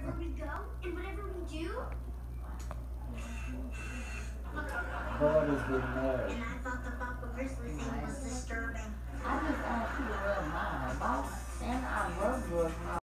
wherever we go and whatever we do. Bud is getting married. And I thought the Papa Grizzly thing was disturbing. I just want you to rub mine. Boss, and I love drugs.